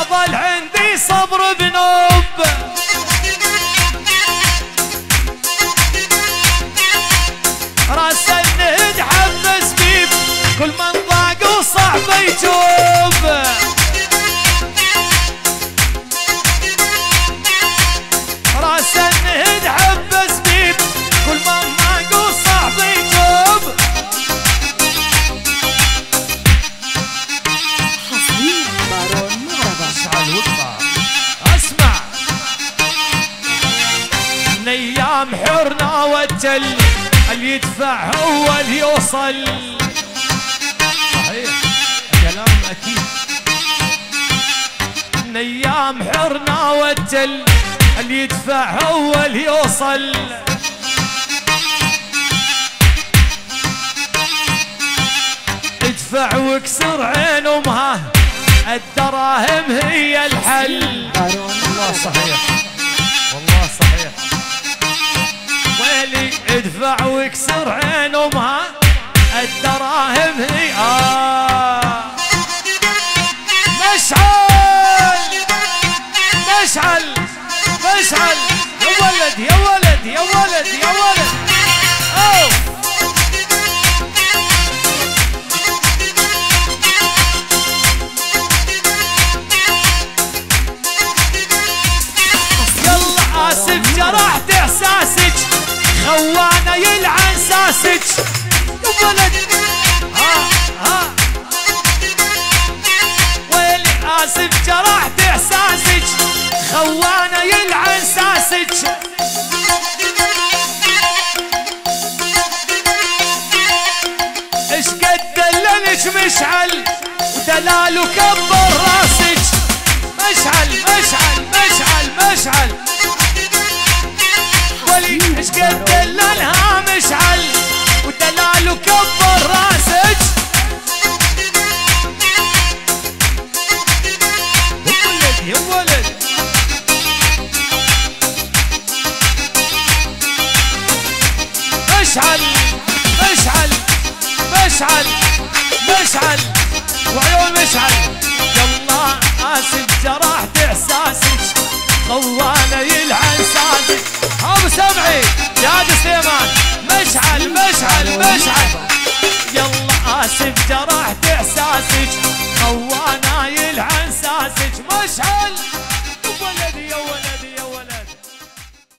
ما ظل عندي صبر بنوب. راس النهد حبس بيب كل من ضاق وصعب يجوب. راس النهد حبس بيب كل من ضاق وصعب يجوب. حصريا بارون مغربة. اشعل واطلع اسمع. من ايام حرنا والجل اللي يدفع هو اللي يوصل. صحيح كلام اكيد. من ايام حرنا والجل اللي يدفع هو اللي يوصل. ادفع واكسر عين امها الدراهم هي الحل. والله صحيح والله صحيح. ويلي ادفع واكسر عين امها الدراهم هي مشعل مشعل مشعل. يا ولد يا ولد يا ولد يا ولد. أوه. يلا اسف جرحت احساسك خوانه يلعن ساسك. يا ولد ها ويلي اسف جرحت احساسك خوانه يلعن ساسك. ايش قد دللك مشعل ودلاله كبر راسك. مشعل مشعل مشعل مشعل. ولي ايش قد دللها مشعل ودلاله كبر راسك. يا ولد يا ولد. مشعل مشعل مشعل مشعل وعيون مشعل. يلا اسف جرحت احساسك خوانه يلعن ساسك. ابو سمعي جاد سليمان. مشعل مشعل مشعل. يلا اسف جرحت احساسك خوانه يلعن ساسك. مشعل